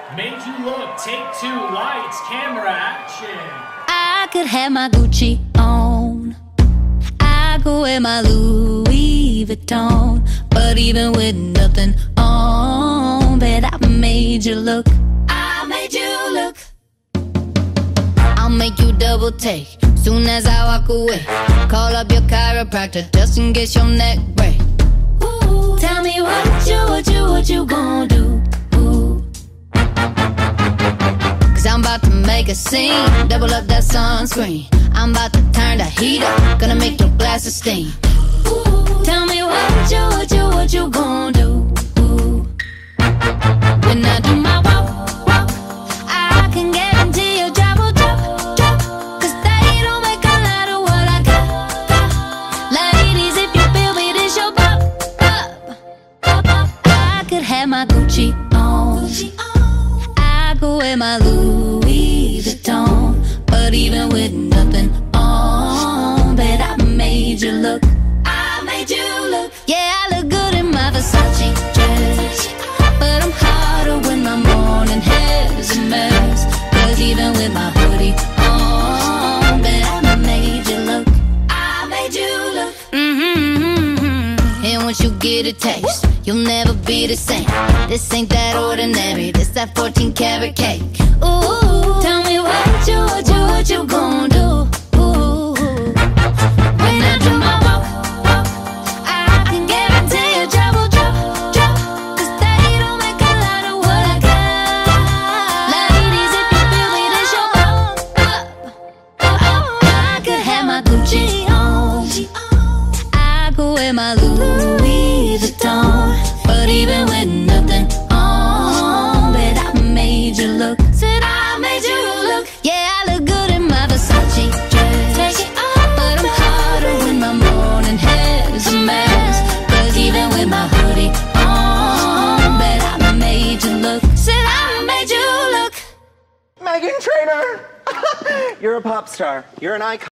Made you look. Take two. Lights, camera, action. I could have my Gucci on, I could wear my Louis Vuitton, but even with nothing on, bet I made you look. I made you look. I'll make you double take soon as I walk away. Call up your chiropractor just in case your neck break. Ooh, tell me what you gonna do? Ooh. Cause I'm about to make a scene, double up that sunscreen. I'm about to turn the heat up, gonna make your glasses steam. Ooh, tell me what you gonna do? Ooh. When I do my walk, I can guarantee you drop. Cause they don't make a lot of what I got. Ladies, if you feel me, this your pop. I could have my Gucci on, I could wear my Louis Vuitton, but even with nothing on, bet I made you look. I made you look. Yeah, I look good in my Versace dress, but I'm hotter when my morning hair's a mess. Cause even with my hoodie on, bet I made you look. I made you look. And once you get a taste, you'll never be the same. This ain't that ordinary, this that 14 karat cake. Ooh, tell me what you gonna do? Ooh, when I do my walk, I can guarantee you drop. Cause they don't make a lot of what I got. Ladies, if you feel me, this your I could have my Gucci on, I could wear my Louis Vuitton, but even with nothing on, bet I made you look. Said I made you look. Yeah, I look good in my Versace dress, take it off, but I'm hotter when my morning hair's a mess. Cause even with my hoodie on, bet I made you look. Said I made you look. Meghan Trainor, you're a pop star. You're an icon.